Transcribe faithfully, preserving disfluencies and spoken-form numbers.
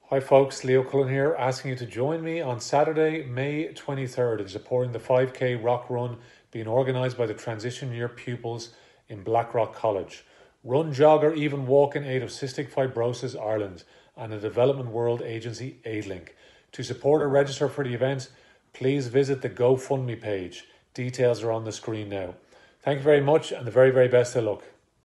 Hi folks, Leo Cullen here, asking you to join me on Saturday, May twenty-third in supporting the five K Rock Run being organised by the Transition Year pupils in Blackrock College. Run, jog or even walk in aid of Cystic Fibrosis Ireland and the Development World Agency AidLink. To support or register for the event, please visit the GoFundMe page. Details are on the screen now. Thank you very much and the very, very best of luck.